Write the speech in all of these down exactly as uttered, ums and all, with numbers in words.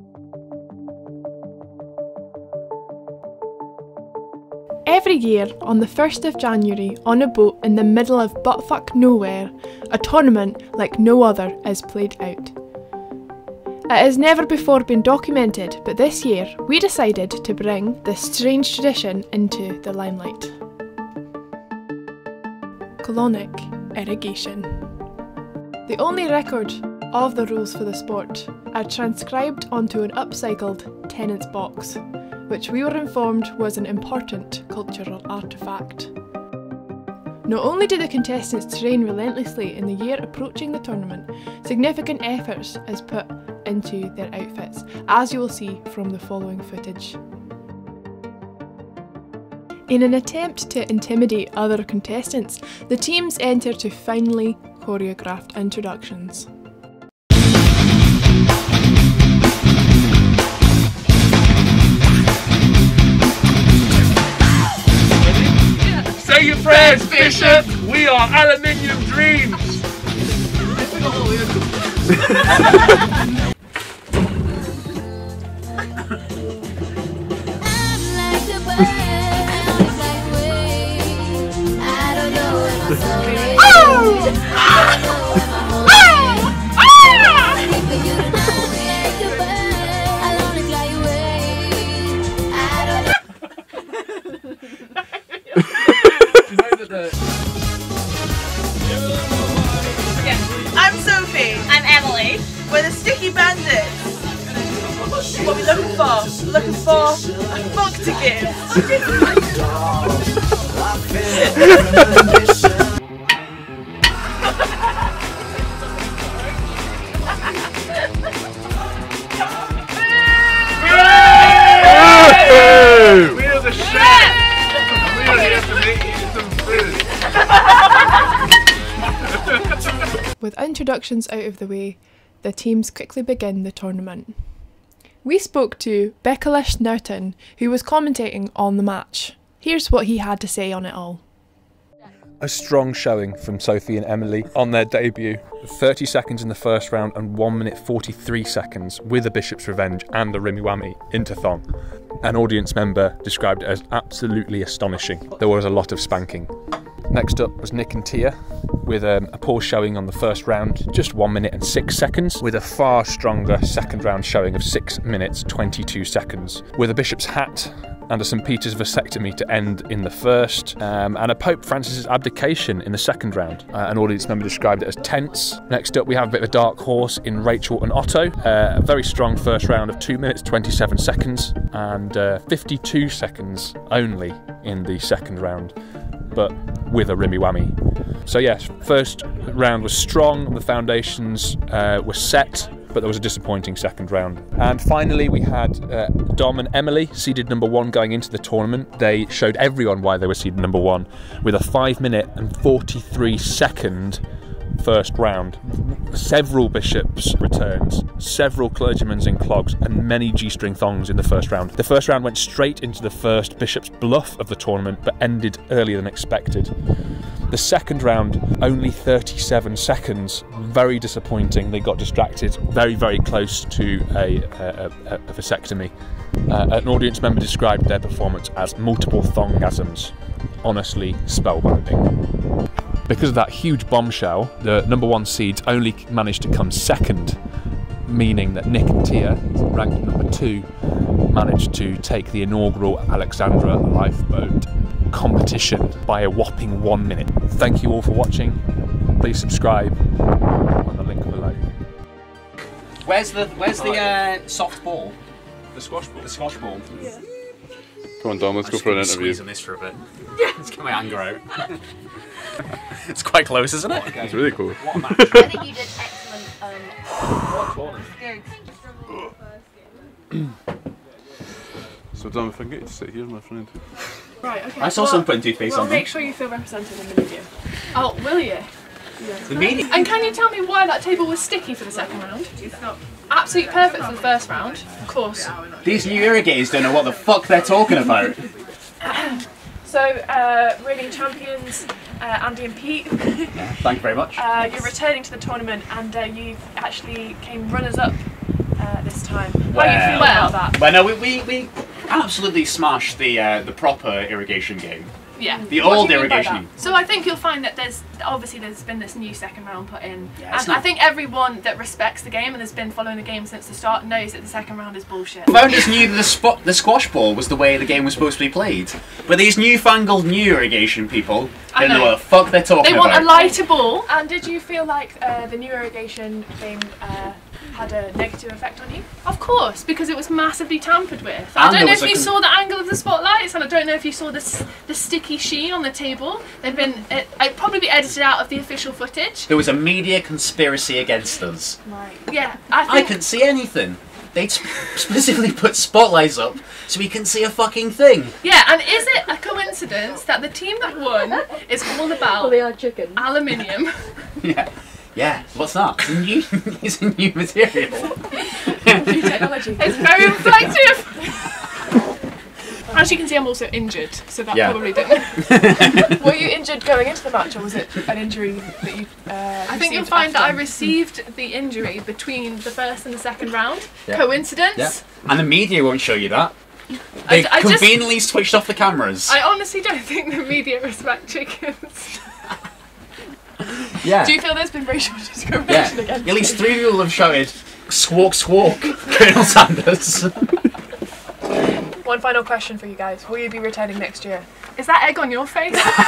Every year, on the first of January, on a boat in the middle of buttfuck nowhere, a tournament like no other is played out. It has never before been documented, but this year we decided to bring this strange tradition into the limelight. Colonic irrigation. The only record of the rules for the sport are transcribed onto an upcycled tenants box, which we were informed was an important cultural artefact. Not only did the contestants train relentlessly in the year approaching the tournament, significant efforts is put into their outfits, as you will see from the following footage. In an attempt to intimidate other contestants, the teams enter to finely choreographed introductions. Say your prayers, Bishop! We are Aluminium Dreams! I'm Sophie. I'm Emily. We're the Sticky Bandits. What are we looking for? We're looking for a fuck to give. We are the chefs! We are here to make you some food! With introductions out of the way, the teams quickly begin the tournament. We spoke to Bekalish Naughton, who was commentating on the match. Here's what he had to say on it all. A strong showing from Sophie and Emily on their debut. thirty seconds in the first round and one minute forty-three seconds with a Bishop's Revenge and a Rimmy Whammy into Thong. An audience member described it as absolutely astonishing. There was a lot of spanking. Next up was Nick and Tia with um, a poor showing on the first round, just one minute and six seconds, with a far stronger second round showing of six minutes twenty-two seconds, with a Bishop's Hat and a Saint Peter's vasectomy to end in the first, um, and a Pope Francis's abdication in the second round. Uh, an audience member described it as tense. Next up we have a bit of a dark horse in Rachel and Otto. Uh, a very strong first round of two minutes twenty-seven seconds and uh, fifty-two seconds only in the second round, but with a Rimmy Whammy. So yes, first round was strong, the foundations uh, were set, but there was a disappointing second round. And finally we had uh, Dom and Emily, seeded number one going into the tournament. They showed everyone why they were seeded number one with a five minute and forty-three second first round. Several bishops returns, several clergymen's in clogs and many G-string thongs in the first round. The first round went straight into the first bishop's bluff of the tournament but ended earlier than expected. The second round, only thirty-seven seconds, very disappointing. They got distracted very, very close to a, a, a, a vasectomy. Uh, an audience member described their performance as multiple thongasms. Honestly, spellbinding. Because of that huge bombshell, the number one seeds only managed to come second, meaning that Nick and Tia, ranked number two, managed to take the inaugural Alexandra lifeboat competition by a whopping one minute. Thank you all for watching. Please subscribe on the link below. Where's the Where's the uh, soft ball? The squash ball. The squash ball. Yeah. Come on, Dom, let's I'm go just for an gonna interview. Squeeze on this for a bit. Let's get my anger out. It's quite close, isn't it? It's really cool. I think you did excellent. Um, good. So, Dom, if I can get you to sit here, my friend. Right, okay. I saw well, someone putting toothpaste well, on them. make sure you feel represented in the media. Oh, will you? Yeah. The media. And can you tell me why that table was sticky for the second round? It's not absolutely perfect for the first round, of course. These new irrigators don't know what the fuck they're talking about. So, uh, reigning champions, uh, Andy and Pete. Yeah, thank you very much. Uh, you're returning to the tournament, and uh, you actually came runners-up uh, at this time. How Well, do you feel about that? Well, no, we, we, we absolutely smashed the uh, the proper irrigation game. Yeah. The What do old you mean by irrigation. that? So I think you'll find that there's obviously there's been this new second round put in, Yeah, it's and I not- think everyone that respects the game and has been following the game since the start knows that the second round is bullshit. Founders knew that the, spot, the squash ball was the way the game was supposed to be played. But these newfangled new irrigation people I don't know. know. what the fuck they're talking They want about. a lighter ball. And did you feel like uh, the new irrigation thing uh, had a negative effect on you? Of course, because it was massively tampered with. And I don't there know was if a you con- saw the angle of the spotlights, and I don't know if you saw the s- the sticky sheen on the table. They've been it, it probably be edited out of the official footage. There was a media conspiracy against us. Right. Yeah, I I think. couldn't see anything. They sp- specifically put spotlights up so we couldn't see a fucking thing. Yeah, and is it a coincidence that the team that won is all about They are chicken. aluminium? Yeah. Yeah, what's that? It's a new, it's a new material. New technology. It's very reflective. As you can see, I'm also injured, so that Yeah. probably didn't. Were you injured going into the match, or was it an injury that you? Uh, I think you'll received find that I after? received the injury between the first and the second round. Yeah. Coincidence? Yeah. And the media won't show you that. They I, I just, conveniently switched off the cameras. I honestly don't think the media respect chickens. yeah. Do you feel there's been racial discrimination yeah. against At least you? three people have shouted, "Squawk, squawk," Colonel Sanders. One final question for you guys: will you be returning next year? Is that egg on your face?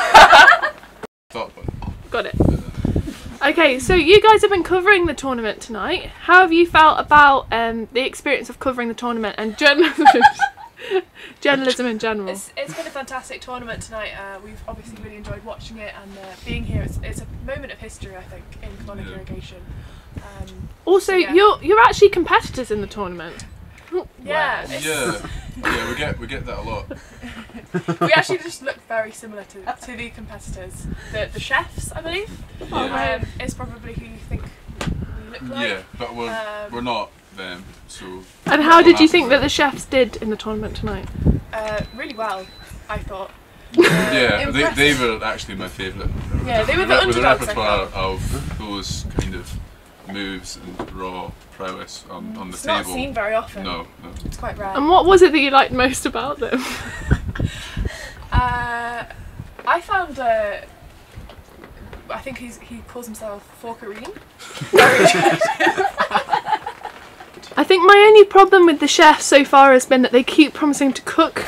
Thought about it. Got it. Okay, so you guys have been covering the tournament tonight. How have you felt about um, the experience of covering the tournament and journalism, journalism in general? It's, it's been a fantastic tournament tonight. Uh, we've obviously really enjoyed watching it and uh, being here. It's, it's a moment of history, I think, in colonic Yeah. irrigation. Um, Also, yeah. you're you're actually competitors in the tournament. yeah, it's- Yeah, yeah, we get we get that a lot. we actually just look very similar to, to the competitors. The the chefs, I believe. Yeah, Um, is probably who you think we look like. yeah, but we're Um, we're not them. So And how did you Well, think that the chefs did in the tournament tonight? Uh, really well, I thought. yeah, they, impressive. they were actually my favourite. Yeah, they were the With underdogs, I repertoire of those kind of moves and raw prowess on, on the It's table. not seen very often. No, no. It's quite rare. And what was it that you liked most about them? Uh, I found. Uh, I think he's he calls himself Forkarine. I think my only problem with the chefs so far has been that they keep promising to cook.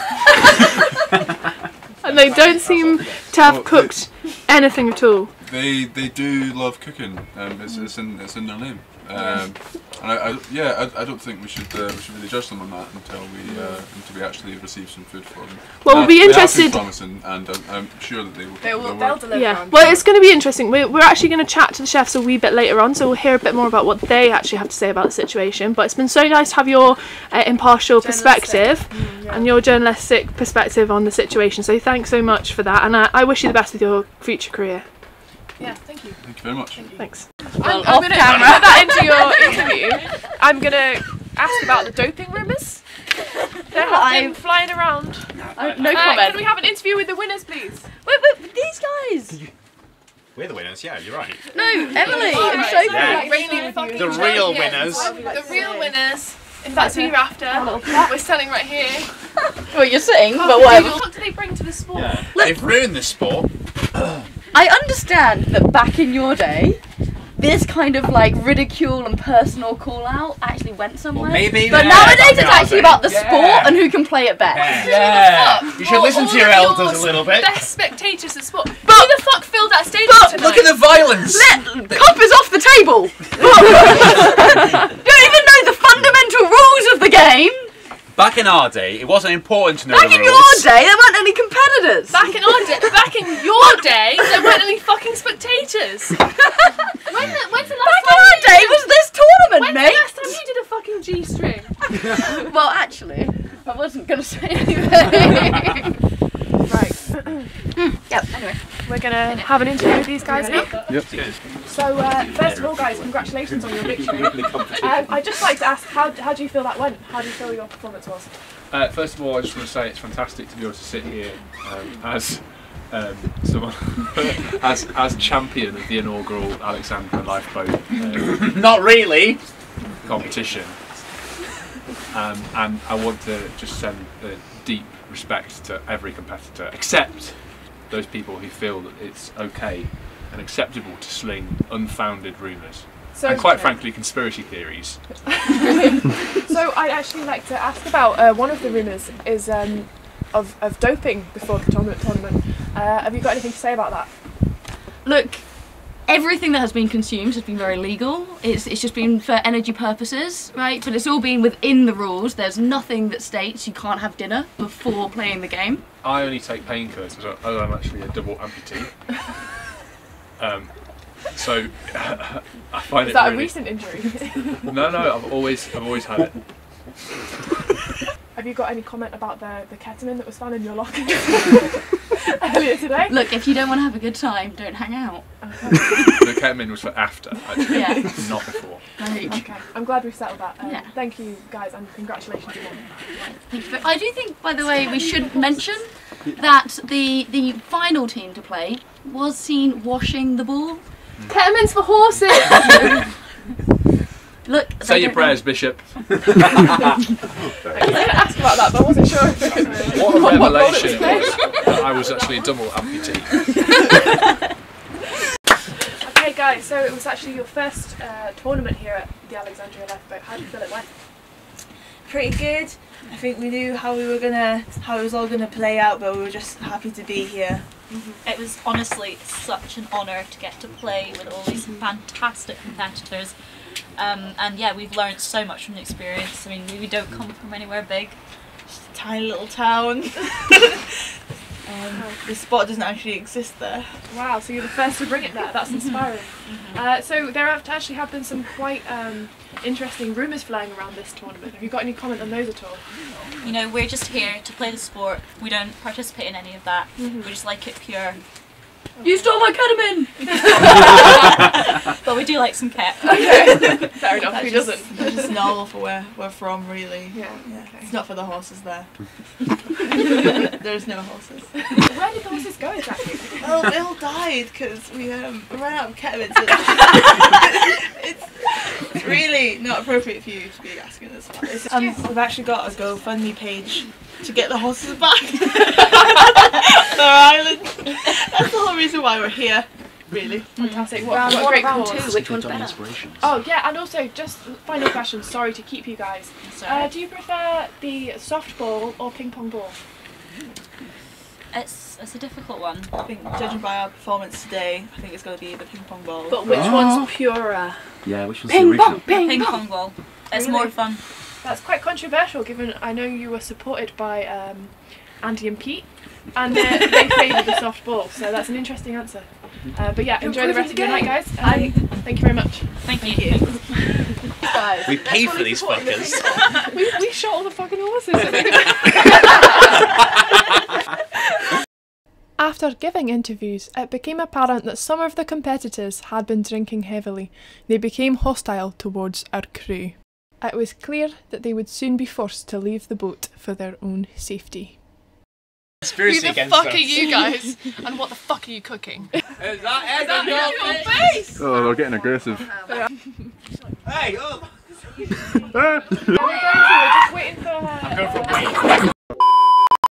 And they don't seem to have Well, they- cooked anything at all. They they do love cooking. Um, it's, it's in it's in their name. Um, and I, I yeah I, I don't think we should uh, we should really judge them on that until we uh, until we actually receive some food from them. Well, we'll They be have- they have interested- been promising, and I'm, I'm sure that they will. They will. their They'll word. deliver. Yeah, I'm well, sure. it's going to be interesting. We're, we're actually going to chat to the chefs a wee bit later on, so we'll hear a bit more about what they actually have to say about the situation. But it's been so nice to have your uh, impartial Journalistic. perspective Mm, yeah. and your journalistic perspective on the situation. So thanks so much for that, and I, I wish you the best with your future career. Yeah, thank you. Thank you very much. Thanks. I'm, I'm going to put that into your interview. I'm going to ask about the doping rumours. They have been I've- flying around. I, no Uh, comment. Can we have an interview with the winners, please? Wait, wait, these guys. We're the winners, yeah, you're right. No, Emily Alright, and so Sophie. Yeah. reigning fucking The real champions. winners. The real winners, if that's who you're after, we're standing right here. Well, you're sitting, but What whatever. do they bring to the sport? They've ruined this sport. I understand that back in your day, this kind of like ridicule and personal call out actually went somewhere. Well, maybe. But yeah, nowadays back it's in our actually day. about the Yeah. sport and who can play it best. Yeah. You should All- listen all to your of elders yours a little bit. Best spectators of sport. Who the fuck filled that stadium tonight? Look at the violence. Let Copper's off the table. You don't even know the fundamental rules of the game. Back in our day, it wasn't important to know Back the in rules. your day, there weren't any competitors. Back in our day, back in your day, there weren't any fucking spectators. When the, when's the last Back in time our you day did- was this tournament, When's mate. the last time you did a fucking G-string? Well, actually, I wasn't going to say anything. Right. Yep, anyway. We're going to have an interview with these guys now. Yep. So, uh, first of all, guys, congratulations on your victory. Um, I'd just like to ask, how, how do you feel that went? How do you feel your performance was? Uh, first of all, I just want to say it's fantastic to be able to sit here um, as um, someone as as champion of the inaugural Alexandra Lifeboat uh, Not really. competition. Um, and I want to just send a deep respect to every competitor, except those people who feel that it's okay and acceptable to sling unfounded rumours. So, and quite frankly, conspiracy theories. So I'd actually like to ask about uh, one of the rumours is um, of, of doping before the tournament. tournament. Uh, have you got anything to say about that? Look, everything that has been consumed has been very legal. It's, it's just been for energy purposes, right? But it's all been within the rules. There's nothing that states you can't have dinner before playing the game. I only take painkillers as I'm actually a double amputee. Um, so I find Is it that really... a recent injury? No, no, I've always, I've always had it. Have you got any comment about the, the ketamine that was found in your locker earlier today? Look, if you don't want to have a good time, don't hang out. Okay. The ketamine was for after, actually, Yeah. not before. Right. Okay, I'm glad we've settled that. Um, Yeah. Thank you guys and congratulations again. Thank you. I do think, by the way, we should mention that the the final team to play was seen washing the ball. Ketamine's for horses! Look, Say they your don't prayers, Bishop. I was going to ask about that, but I wasn't sure if it was... What a what role revelation it it was was that I was actually a double amputee. Okay guys, so it was actually your first uh, tournament here at the Alexandria Lifeboat. How do you feel it went? Pretty good. I think we knew how we were gonna, how it was all gonna play out, but we were just happy to be here. It was honestly such an honour to get to play with all these fantastic competitors. Um, and yeah, we've learned so much from the experience. I mean, we, we don't come from anywhere big. Just a tiny little town. um, the spot doesn't actually exist there. Wow, so you're the first to bring it there. That's inspiring. Uh, so there have actually have been some quite um, interesting rumours flying around this tournament. Have you got any comment on those at all? You know, we're just here to play the sport. We don't participate in any of that. We just like it pure. You stole my ketamine! But we do like some ket. Okay, fair enough. That's Who just, doesn't? that's just normal for where we're from, really. Yeah. Yeah. Okay. It's not for the horses there. There's no horses. Where did the horses go exactly? Oh, they all died because we um, ran out of ketamine. So it's, it's really not appropriate for you to be asking us about this. Um, we've actually got a GoFundMe page to get the horses back to their island. That's the whole reason why we're here, really. Fantastic. What, Round what a one, great round cause. two, which one's better? Oh yeah, and also just final question. Sorry to keep you guys. Sorry. Uh, do you prefer the softball or ping pong ball? It's, it's a difficult one. I think, judging by our performance today, I think it's going to be the ping pong ball. But which one's purer? Yeah, which was the Ping original? pong, ping Ping pong! pong ball. It's Really? more fun. That's quite controversial, given I know you were supported by um, Andy and Pete, and uh, they favoured the soft ball. So that's an interesting answer. Uh, but yeah, enjoy the rest of your night, guys. Um, thank you very much. Thank you. Guys, We paid for these fuckers. we, we shot all the fucking horses. After giving interviews, it became apparent that some of the competitors had been drinking heavily. They became hostile towards our crew. It was clear that they would soon be forced to leave the boat for their own safety. Conspiracy Who the against fuck us. are you guys? And what the fuck are you cooking? Is that egg on your face? face! Oh, they're getting aggressive. Hey, oh! We're just waiting for her. I'm going for a wait.